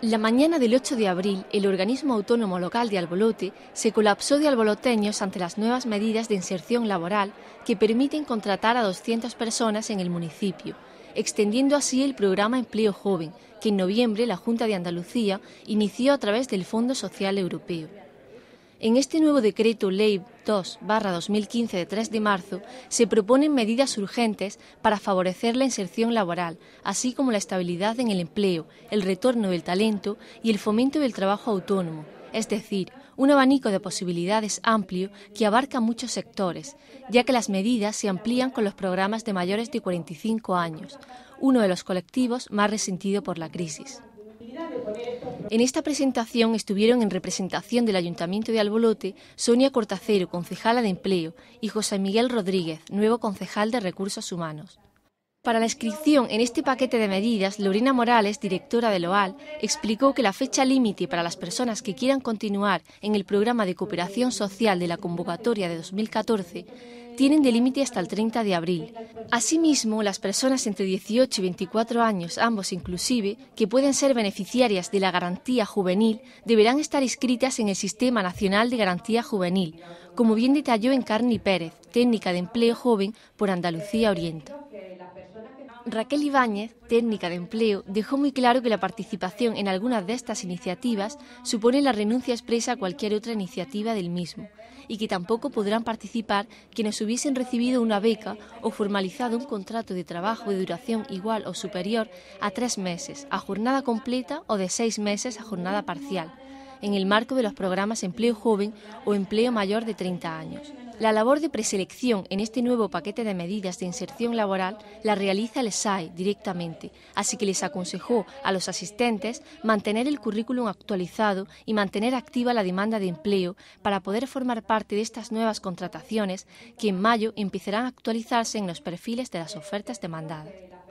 La mañana del 8 de abril, el organismo autónomo local de Albolote se colapsó de alboloteños ante las nuevas medidas de inserción laboral que permiten contratar a 200 personas en el municipio, extendiendo así el programa Empleo Joven, que en noviembre la Junta de Andalucía inició a través del Fondo Social Europeo. En este nuevo decreto Ley 2/2015 de 3 de marzo se proponen medidas urgentes para favorecer la inserción laboral, así como la estabilidad en el empleo, el retorno del talento y el fomento del trabajo autónomo, es decir, un abanico de posibilidades amplio que abarca muchos sectores, ya que las medidas se amplían con los programas de mayores de 45 años, uno de los colectivos más resentido por la crisis. En esta presentación estuvieron en representación del Ayuntamiento de Albolote Sonia Cortacero, concejala de Empleo, y José Miguel Rodríguez, nuevo concejal de Recursos Humanos. Para la inscripción en este paquete de medidas, Lorena Morales, directora de LOAL, explicó que la fecha límite para las personas que quieran continuar en el programa de cooperación social de la convocatoria de 2014 tienen de límite hasta el 30 de abril. Asimismo, las personas entre 18 y 24 años, ambos inclusive, que pueden ser beneficiarias de la Garantía Juvenil, deberán estar inscritas en el Sistema Nacional de Garantía Juvenil, como bien detalló Encarni Pérez, técnica de empleo joven por Andalucía Oriente. Raquel Ibáñez, técnica de empleo, dejó muy claro que la participación en algunas de estas iniciativas supone la renuncia expresa a cualquier otra iniciativa del mismo y que tampoco podrán participar quienes hubiesen recibido una beca o formalizado un contrato de trabajo de duración igual o superior a 3 meses, a jornada completa o de 6 meses a jornada parcial, en el marco de los programas Empleo Joven o Empleo Mayor de 30 años. La labor de preselección en este nuevo paquete de medidas de inserción laboral la realiza el SAE directamente, así que les aconsejó a los asistentes mantener el currículum actualizado y mantener activa la demanda de empleo para poder formar parte de estas nuevas contrataciones que en mayo empezarán a actualizarse en los perfiles de las ofertas demandadas.